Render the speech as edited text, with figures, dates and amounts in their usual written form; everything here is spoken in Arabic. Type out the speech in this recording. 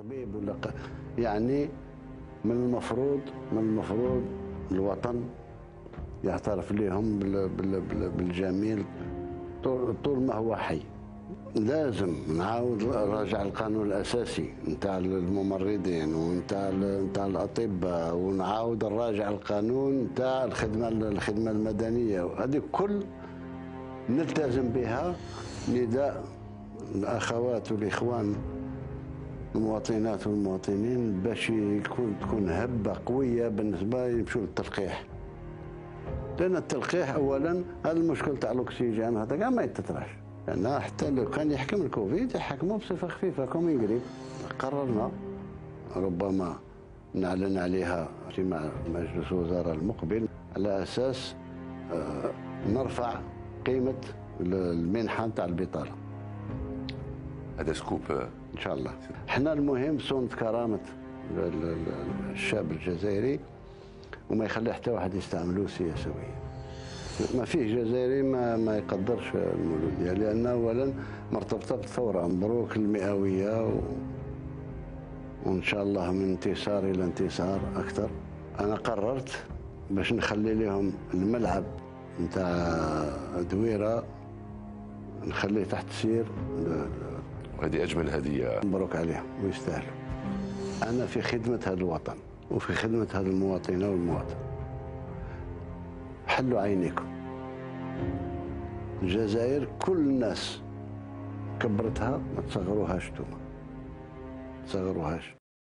طبيب ولا يعني من المفروض الوطن يعترف لهم بالجميل طول ما هو حي. لازم نعاود نراجع القانون الاساسي نتاع الممرضين ونتاع الاطباء، ونعاود نراجع القانون نتاع الخدمه المدنيه، هذه كل نلتزم بها. نداء الاخوات والاخوان المواطنات والمواطنين باش تكون هبه قويه بالنسبه يمشوا للتلقيح، لان التلقيح اولا هذا المشكل تاع الاكسجين هذا كاع ما يتطرحش، لان حتى لو كان يحكم الكوفيد يحكموا بصفه خفيفه كومين قريب. قررنا ربما نعلن عليها اجتماع مجلس الوزراء المقبل على اساس نرفع قيمه المنحه تاع البطاله. هذا سكوب ان شاء الله. احنا المهم صونة كرامه الشاب الجزائري وما يخلي حتى واحد يستعملوه سياسيا. ما فيه جزائري ما يقدرش المولوديه، لان اولا مرتبطه بالثوره، مبروك المئويه وان شاء الله من انتصار الى انتصار اكثر. انا قررت باش نخلي لهم الملعب نتاع دويره نخليه تحت سير، وهذه اجمل هديه. مبروك عليهم ويستاهلوا. انا في خدمه هذا الوطن وفي خدمه هذا المواطنه والمواطن. حلوا عينيكم. الجزائر كل الناس كبرتها، ما تصغروهاش انتوما، ما تصغروهاش.